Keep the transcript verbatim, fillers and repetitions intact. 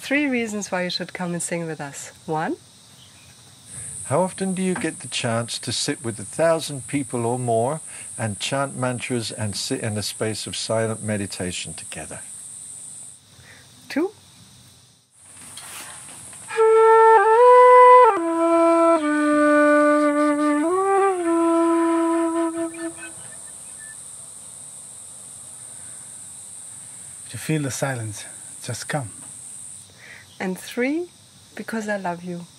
three reasons why you should come and sing with us. One, how often do you get the chance to sit with a thousand people or more and chant mantras and sit in a space of silent meditation together? two, If you feel the silence, just come. and three, because I love you.